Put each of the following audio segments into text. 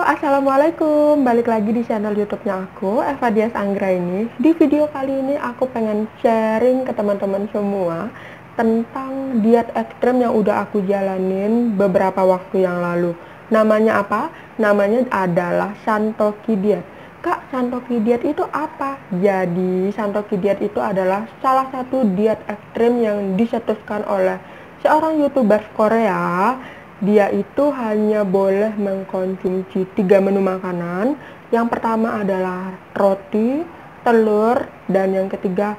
Assalamualaikum. Balik lagi di channel YouTube-nya aku, Eva Dias Anggra ini. Di video kali ini aku pengen sharing ke teman-teman semua tentang diet ekstrem yang udah aku jalanin beberapa waktu yang lalu. Namanya apa? Namanya adalah Santoki Diet. Kak, Santoki Diet itu apa? Jadi, Santoki Diet itu adalah salah satu diet ekstrem yang dicetuskan oleh seorang YouTuber Korea. Dia itu hanya boleh mengkonsumsi 3 menu makanan. Yang pertama adalah roti, telur, dan yang ketiga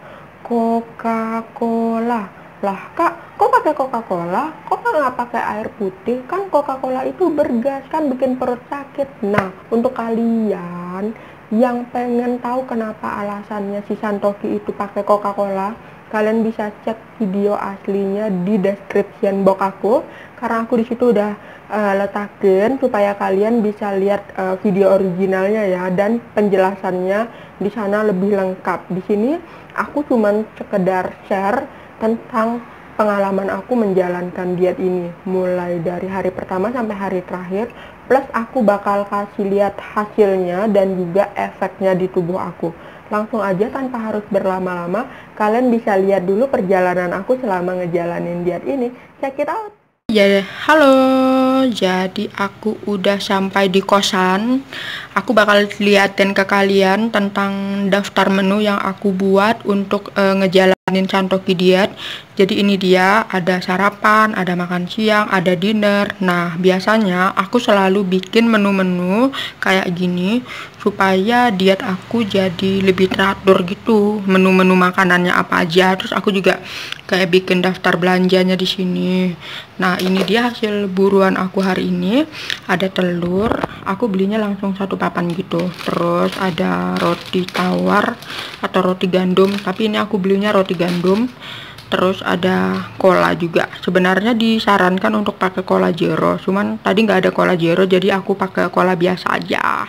Coca-Cola. Lah kak, kok pakai Coca-Cola? Kok nggak pakai air putih? Kan Coca-Cola itu bergas, kan bikin perut sakit. Nah, untuk kalian yang pengen tahu kenapa alasannya si Santoki itu pakai Coca-Cola, kalian bisa cek video aslinya di description box aku, karena aku di situ udah letakin supaya kalian bisa lihat video originalnya ya, dan penjelasannya di sana lebih lengkap. Di sini aku cuman sekedar share tentang pengalaman aku menjalankan diet ini mulai dari hari pertama sampai hari terakhir, plus aku bakal kasih lihat hasilnya dan juga efeknya di tubuh aku. Langsung aja tanpa harus berlama-lama, kalian bisa lihat dulu perjalanan aku selama ngejalanin diet ini. Check it out. Ya, halo. Jadi aku udah sampai di kosan. Aku bakal liatin ke kalian tentang daftar menu yang aku buat untuk ngejalanin Santoki Diet. Jadi ini dia, ada sarapan, ada makan siang, ada dinner. Nah, biasanya aku selalu bikin menu-menu kayak gini supaya diet aku jadi lebih teratur gitu. Menu-menu makanannya apa aja. Terus aku juga kayak bikin daftar belanjanya di sini. Nah, ini dia hasil buruan aku hari ini. Ada telur, aku belinya langsung satu papan gitu. Terus ada roti tawar atau roti gandum, tapi ini aku belinya roti gandum. Terus ada cola juga. Sebenarnya disarankan untuk pakai cola zero, cuman tadi nggak ada cola zero, jadi aku pakai cola biasa aja.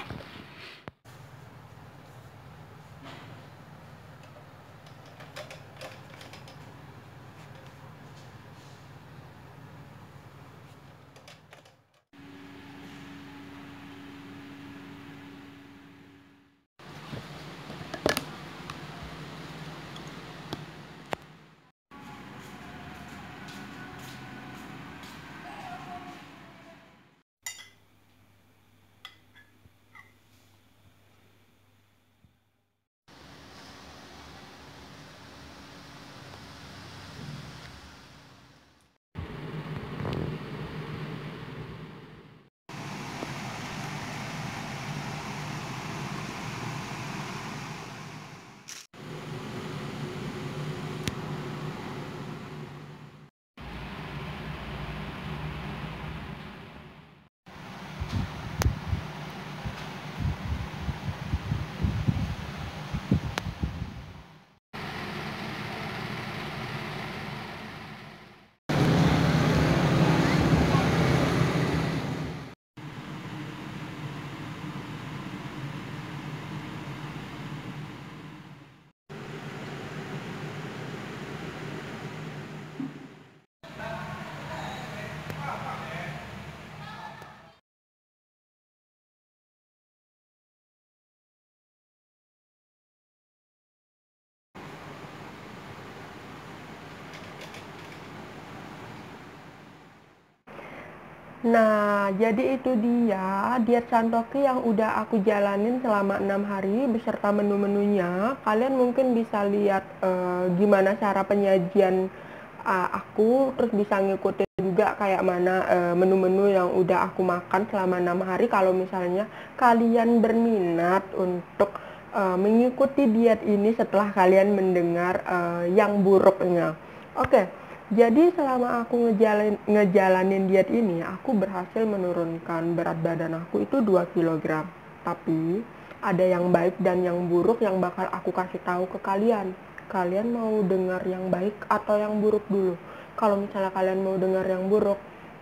Nah, jadi itu dia diet Santoki yang udah aku jalanin selama 6 hari beserta menu-menunya. Kalian mungkin bisa lihat gimana cara penyajian aku, terus bisa ngikutin juga kayak mana menu-menu yang udah aku makan selama 6 hari. Kalau misalnya kalian berminat untuk mengikuti diet ini setelah kalian mendengar yang buruknya. Oke. Jadi selama aku ngejalanin diet ini, aku berhasil menurunkan berat badan aku itu 2 kilogram. Tapi ada yang baik dan yang buruk yang bakal aku kasih tahu ke kalian. Kalian mau dengar yang baik atau yang buruk dulu? Kalau misalnya kalian mau dengar yang buruk,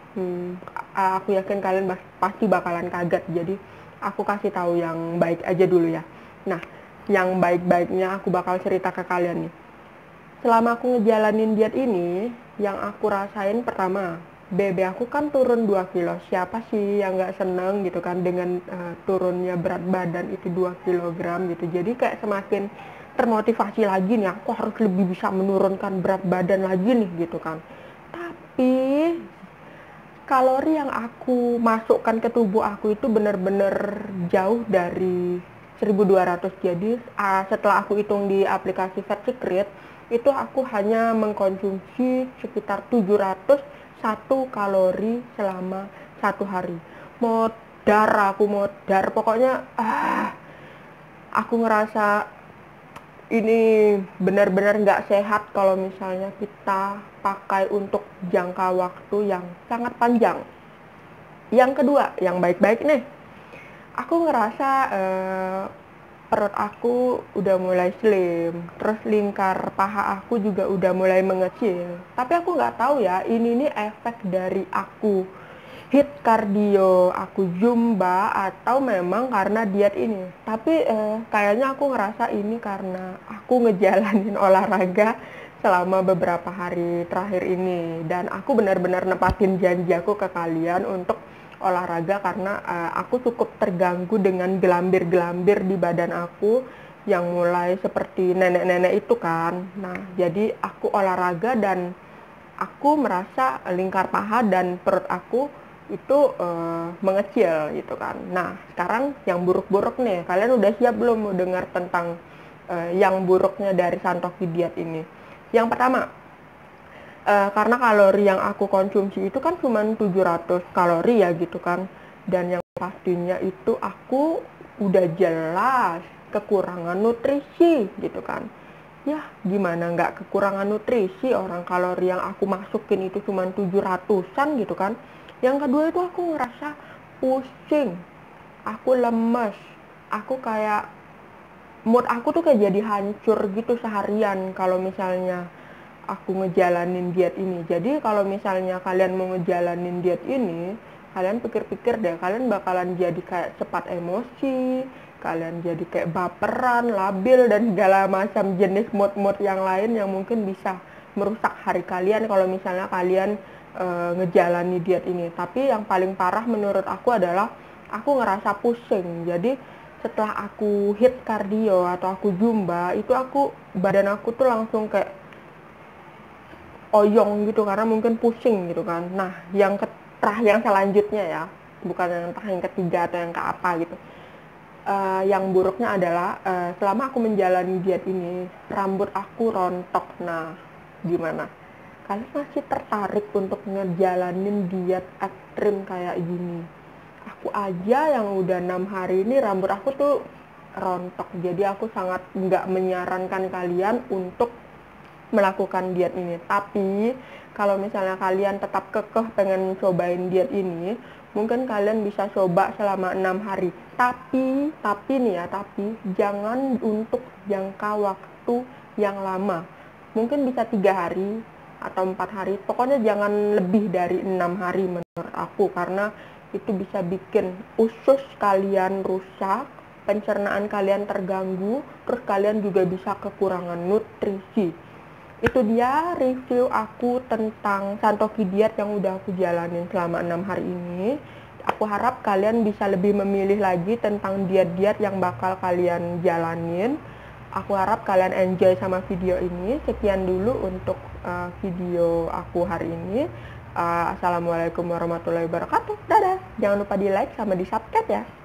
aku yakin kalian pasti bakalan kaget. Jadi aku kasih tahu yang baik aja dulu ya. Nah, yang baik-baiknya aku bakal cerita ke kalian nih. Selama aku ngejalanin diet ini, yang aku rasain pertama, BB aku kan turun 2 kilo. Siapa sih yang nggak seneng gitu kan dengan turunnya berat badan itu 2 kilogram gitu. Jadi kayak semakin termotivasi lagi nih, aku harus lebih bisa menurunkan berat badan lagi nih gitu kan. Tapi kalori yang aku masukkan ke tubuh aku itu benar-benar jauh dari 1200. Jadi setelah aku hitung di aplikasi Fat Secret, itu aku hanya mengkonsumsi sekitar 701 kalori selama 1 hari. Aku modar, pokoknya aku ngerasa ini benar-benar nggak sehat kalau misalnya kita pakai untuk jangka waktu yang sangat panjang. Yang kedua, yang baik-baik nih, aku ngerasa perut aku udah mulai slim, terus lingkar paha aku juga udah mulai mengecil. Tapi aku nggak tahu ya, ini nih efek dari aku hit cardio, aku zumba, atau memang karena diet ini. Tapi kayaknya aku ngerasa ini karena aku ngejalanin olahraga selama beberapa hari terakhir ini. Dan aku benar-benar nepatin janji aku ke kalian untuk olahraga karena aku cukup terganggu dengan gelambir-gelambir di badan aku yang mulai seperti nenek-nenek itu kan. Nah, jadi aku olahraga dan aku merasa lingkar paha dan perut aku itu mengecil gitu kan. Nah, sekarang yang buruk-buruk nih, kalian udah siap belum mau dengar tentang yang buruknya dari Santoki diet ini? Yang pertama, karena kalori yang aku konsumsi itu kan cuma 700 kalori ya gitu kan, dan yang pastinya itu aku udah jelas kekurangan nutrisi gitu kan. Ya gimana nggak kekurangan nutrisi, orang kalori yang aku masukin itu cuma 700-an gitu kan. Yang kedua itu aku ngerasa pusing, aku lemes, aku kayak mood aku tuh kayak jadi hancur gitu seharian kalau misalnya aku ngejalanin diet ini. Jadi kalau misalnya kalian mau ngejalanin diet ini, kalian pikir-pikir deh, kalian bakalan jadi kayak cepat emosi, kalian jadi kayak baperan, labil, dan segala macam jenis mood-mood yang lain yang mungkin bisa merusak hari kalian kalau misalnya kalian ngejalani diet ini. Tapi yang paling parah menurut aku adalah aku ngerasa pusing. Jadi setelah aku hit cardio atau aku zumba, itu badan aku tuh langsung kayak oyong gitu karena mungkin pusing gitu kan. Nah, yang selanjutnya ya, bukan yang ketiga atau yang ke apa gitu. Yang buruknya adalah selama aku menjalani diet ini, rambut aku rontok. Nah, gimana? Kalian masih tertarik untuk ngejalanin diet ekstrim kayak gini? Aku aja yang udah 6 hari ini rambut aku tuh rontok. Jadi aku sangat nggak menyarankan kalian untuk melakukan diet ini. Tapi kalau misalnya kalian tetap kekeh pengen cobain diet ini, mungkin kalian bisa coba selama 6 hari. Tapi jangan untuk jangka waktu yang lama. Mungkin bisa 3 hari atau 4 hari. Pokoknya jangan lebih dari 6 hari menurut aku, karena itu bisa bikin usus kalian rusak, pencernaan kalian terganggu, terus kalian juga bisa kekurangan nutrisi. Itu dia review aku tentang Santoki diet yang udah aku jalanin selama 6 hari ini. Aku harap kalian bisa lebih memilih lagi tentang diet-diet yang bakal kalian jalanin. Aku harap kalian enjoy sama video ini. Sekian dulu untuk video aku hari ini. Assalamualaikum warahmatullahi wabarakatuh. Dadah. Jangan lupa di like sama di subscribe ya.